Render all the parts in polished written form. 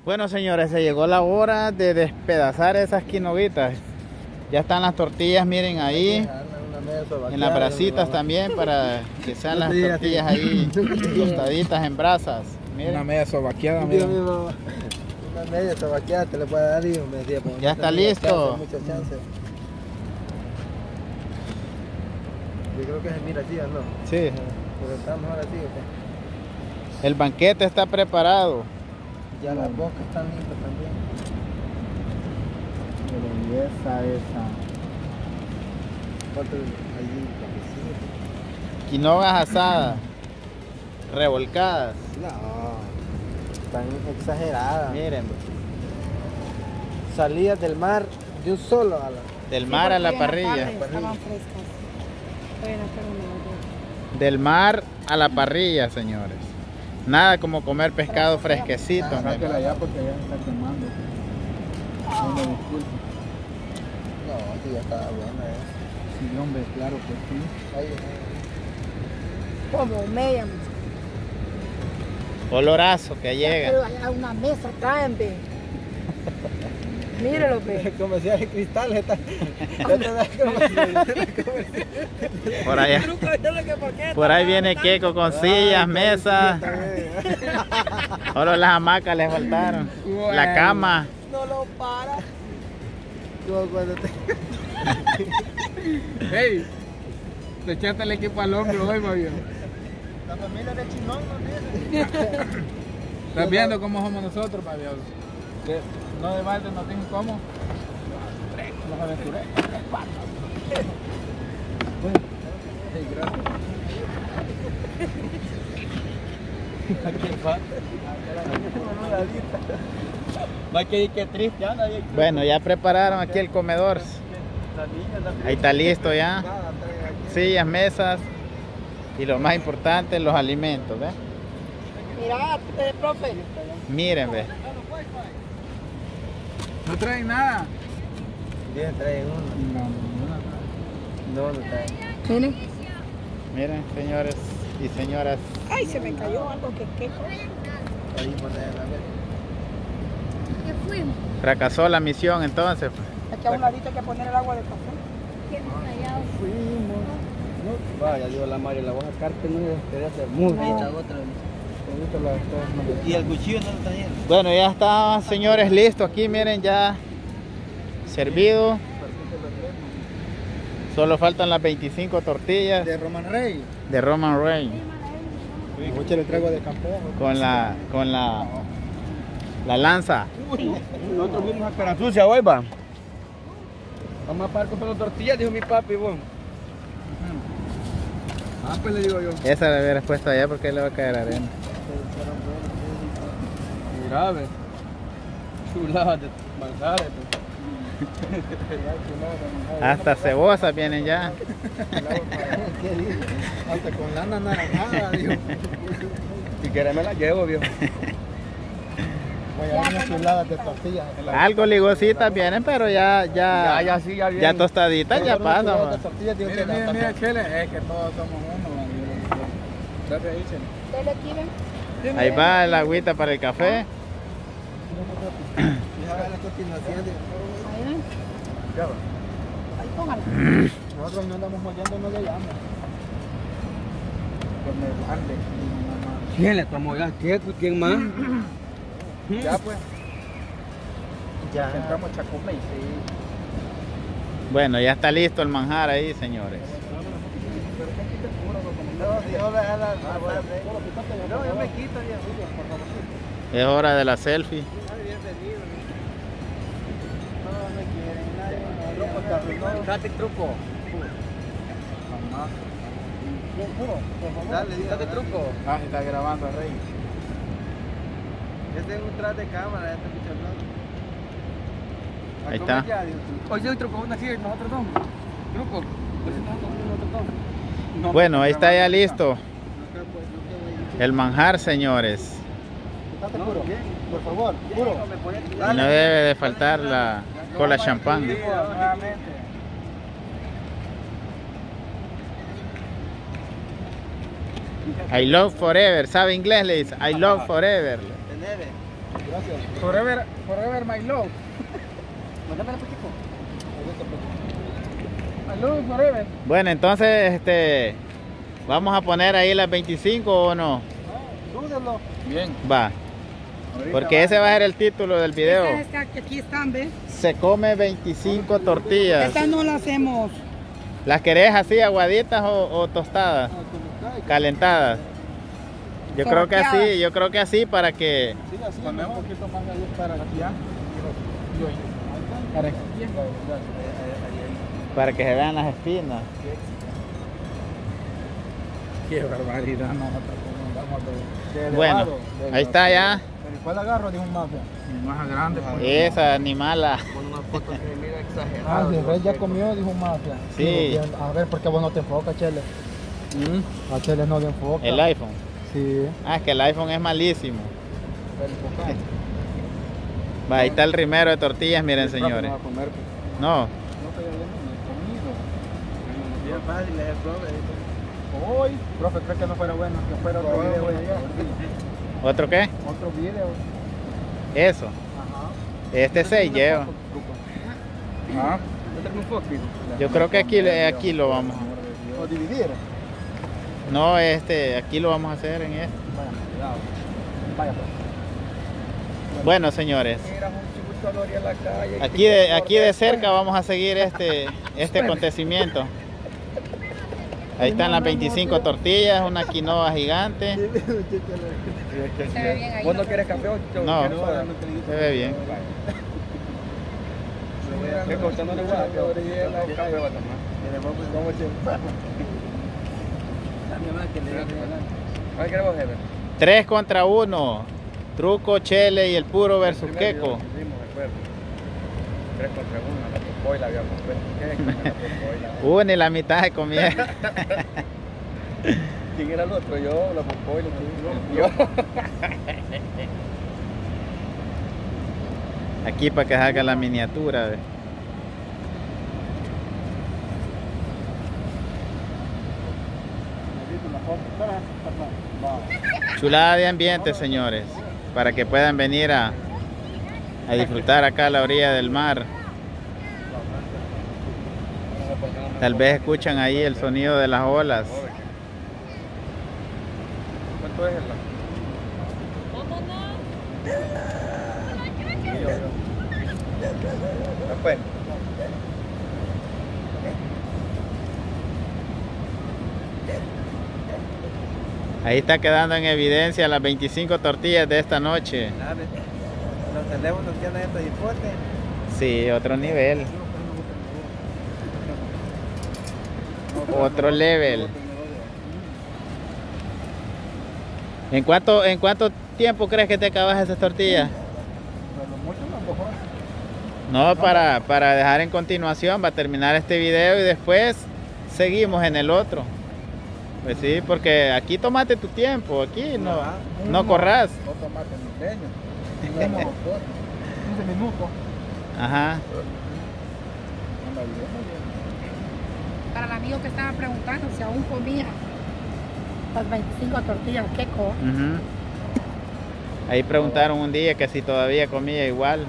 Bueno, señores, se llegó la hora de despedazar esas quinovitas. Ya están las tortillas, miren ahí. En las brasitas también, para que sean las tortillas ahí tostaditas en brasas. Miren. Una media sobaqueada, mira. Una media sobaqueada te le puede dar, hijo. Me decía, ya está listo. Mucha chance. Yo creo que se mira así, ¿no? Sí. Pero está mejor así, ¿ok? El banquete está preparado. Ya las bocas están listas también. Qué belleza esa. ¿Cuánto allí? Quinoas asadas, revolcadas. No, están exageradas. Miren. Salidas del mar de un solo a la... Del mar a la parrilla. Estaban frescas. Del mar a la parrilla, señores. Nada como comer pescado fresquecito. Sáquela ya porque ya se está quemando. No me disculpe. No, sí, ya estaba buena, Sí, hombre, claro que sí. Ahí, Como media. Olorazo que llega. Pero allá una mesa traen, ve. Míralo, ve. Comercial de cristal, está. Por ahí viene Keiko con sillas, mesas. Solo las hamacas les faltaron. La cama. No lo para. Yo cuando te... Hey, te echaste el equipo al hombro hoy, Mario. La familia de Chinón, ¿no? ¿Estás viendo cómo somos nosotros, Mario? Que no de balde nos dicen cómo. Los aventureros. Hey, gracias. Qué triste anda. Bueno, ya prepararon aquí el comedor. Ahí está listo ya. Sillas, mesas y lo más importante, los alimentos, ¿ves? Mira, profe. Miren, ¿ves? No traen nada. Bien, traen uno. No traen. Miren. Miren, señores y señoras. Ay, se me cayó algo que Ahí poner la mesa. ¿Qué fuimos? Fracasó la misión entonces. Aquí a un ladito hay que poner el agua de café. ¿Qué Fuimos. No, vaya, digo la María, la voy a sacar que no quería hacer muy bien. La otra. Y el cuchillo no lo trajeron. Bueno, ya está, señores, listo aquí, miren, ya servido. Solo faltan las 25 tortillas De Roman Rey. de Roman Reigns Mucho le traigo de campeón. con la lanza. Nosotros fuimos a Carasucia hoy, va. Vamos a pagar con las tortillas, dijo mi papi, bueno. Ah, pues le digo yo. Esa le hubiera puesto allá porque le va a caer arena. Mira, ve. Chuladas de manjares. Hasta cebosas vienen ya. ¿Qué dice? Hasta con lana naranjada, dijo. Si quieres me la llevo, viejo. Voy a dar unas chuladas de tortillas. Algo ligositas vienen, pero ya Sí, ya bien. ya tostaditas ya pasan. Mira, Chele, es que todos somos uno. Gracias, Chele. Ahí va el agüita para el café. Ahí póngala. Nosotros no andamos mollando, no le llamo. Con el balde. ¿Quién le tomó ya? ¿Quién más? Ya pues. Ya. Entramos a Chacomey. Bueno, ya está listo el manjar ahí, señores. No, yo me quito ya. Es hora de la selfie. Date truco. Dale truco. Ah, se está grabando, Rey. Este es un tras de cámara, este Ahí está. Oye, el truco, una así, nosotros dos. Truco. Bueno, ahí está ya listo el manjar, señores. Por favor, puro. Y no debe de faltar la cola champán. I love forever. ¿Sabe inglés? Le dice I love forever. Gracias. Forever my love. Mándame la poquito. My love forever. Bueno, entonces vamos a poner ahí las 25 o no. Dúdenlo. Bien. Va. Porque ese va a ser el título del video. Aquí están, ¿ves? Se come 25 tortillas. Estas no las hacemos. ¿Las querés así, aguaditas o tostadas? Calentadas. Yo creo que así para que... Sí, así. Ponemos un poquito más ahí para aquí ya. Para aquí. Para que se vean las espinas. Qué barbaridad. Bueno, ahí está ya. ¿Cuál agarro? Dijo un mafia. Más grande. Esa animala. Con una foto que me mira exagerada. Ah, si ya comió, dijo un mafia. Sí. A ver, ¿por qué vos no te enfocas, Chele? A Chele no le enfoca. El iPhone. Sí. Ah, es que el iPhone es malísimo. Va, ahí está el rimero de tortillas, miren señores. No. Bien fácil, es el profe. Hoy, profe, creo que no fuera bueno, que fuera otro video allá. ¿Otro qué? Otro video. Eso. Ajá. Este 6 lleva. Ah. Yo creo que aquí lo vamos a... O dividir. No, aquí lo vamos a hacer en este. Vaya, cuidado. Vaya, pues. Bueno, señores. Aquí de cerca vamos a seguir este acontecimiento. Ahí están las 25 tortillas, una quinoa gigante. Se ve bien ahí. ¿Vos no quieres café? No, se ve bien. ¿Qué cosa no le gusta? Café va a tomar. 3 contra 1. Truco, Chele y el puro versus Queco. 3 contra 1, la popoila habíamos puesto. Ni la mitad se comía. ¿Quién era el otro? Yo, la popoila, yo. Aquí para que salga la miniatura. ¿Ve? Chulada de ambiente, señores, para que puedan venir a disfrutar acá a la orilla del mar. Tal vez escuchan ahí el sonido de las olas. ¿Cuánto es el? Pues. Ahí está quedando en evidencia las 25 tortillas de esta noche. Los teléfonos tienen este hipote. Sí, otro nivel. Otro level. ¿En cuánto tiempo crees que te acabas esas tortillas? No, para dejar en continuación, va a terminar este video y después seguimos en el otro. Pues sí, porque aquí tómate tu tiempo, aquí no corras. No tomate pequeño. 15 minutos. Ajá. Para el amigo que estaba preguntando si aún comía las 25 tortillas, Queco. Ahí preguntaron un día que si todavía comía igual.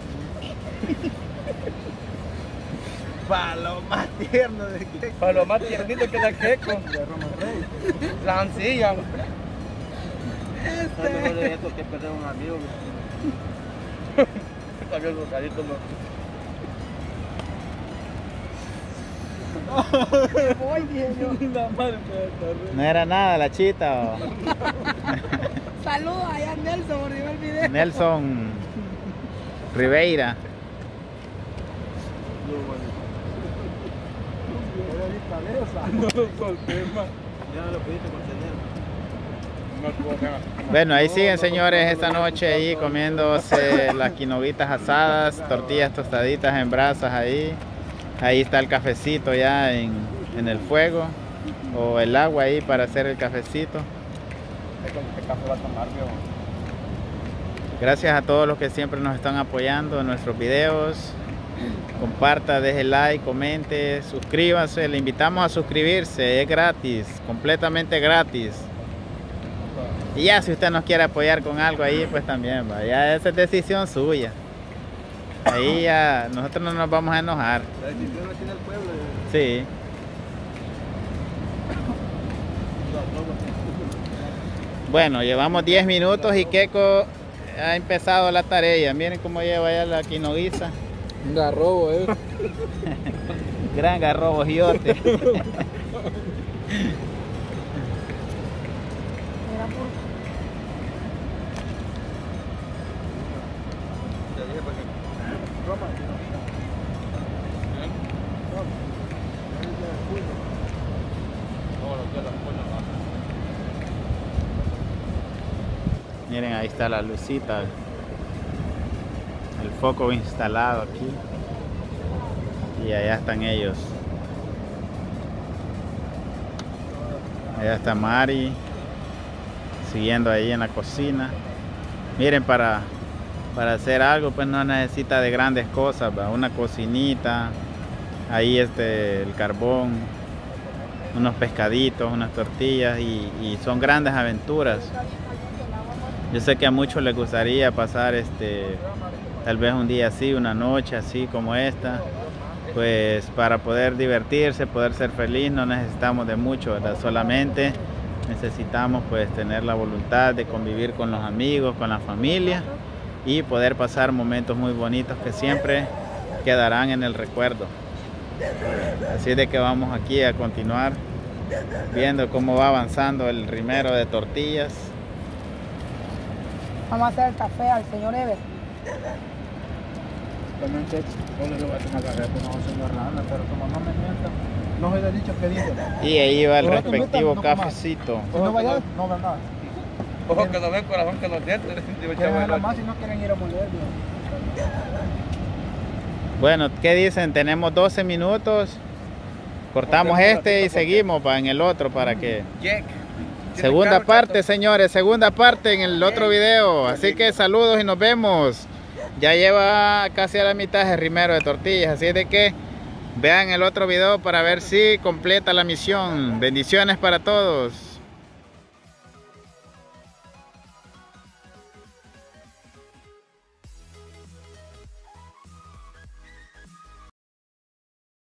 Para lo más tierno de Queco. Para lo más tiernito que la Queco. De Roman Rey. La ancilla. No mejor de esto que perder un amigo. También los caritos no. No era nada la chita. Saludos allá a Nelson por el video. Nelson Ribeira. No lo solté más. Ya no lo pudiste contener. Bueno, ahí siguen, señores, esta noche ahí comiéndose las quinovitas asadas, tortillas tostaditas en brasas ahí. Ahí está el cafecito ya en el fuego, o el agua ahí para hacer el cafecito. ¿Qué café va a tomar, viejo? Gracias a todos los que siempre nos están apoyando en nuestros videos. Comparta, deje like, comente, suscríbase. Le invitamos a suscribirse, es gratis, completamente gratis. Y ya si usted nos quiere apoyar con algo ahí, pues también va. Ya esa es decisión suya. Ahí ya nosotros no nos vamos a enojar. La decisión aquí en el pueblo. Sí. Bueno, llevamos 10 minutos y Keko ha empezado la tarea. Miren cómo lleva ya la quinoguiza. Un garrobo, Gran garrobo giote. Mira, por... Te dije para que... Roma. Miren, ahí está la lucita. El foco instalado aquí. Y allá están ellos. Allá está Mari. Siguiendo ahí en la cocina. Miren, para hacer algo pues no necesita de grandes cosas, ¿va? Una cocinita. Ahí el carbón. Unos pescaditos, unas tortillas. Y son grandes aventuras. Yo sé que a muchos les gustaría pasar tal vez un día así, una noche así como esta. Pues para poder divertirse, poder ser feliz, no necesitamos de mucho, ¿verdad? Solamente necesitamos pues tener la voluntad de convivir con los amigos, con la familia y poder pasar momentos muy bonitos que siempre quedarán en el recuerdo. Así de que vamos aquí a continuar viendo cómo va avanzando el rimero de tortillas. Vamos a hacer el café al señor Ever. Realmente solo le voy a tomar café, pues no, señor Rana, pero como no me mienta, no se le ha dicho que dice. Y ahí va el Ojalá que respectivo metan, no cafecito. Si no vaya, no va nada. Ojo que no ven corazón que nos siente. Quieren nada más si no quieren ir a moler, Dios. Bueno, ¿qué dicen? Tenemos 12 minutos. Cortamos y seguimos en el otro para que... Segunda parte, señores, segunda parte en el otro video. Así que saludos y nos vemos. Ya lleva casi a la mitad el rimero de tortillas. Así de que vean el otro video para ver si completa la misión. Bendiciones para todos.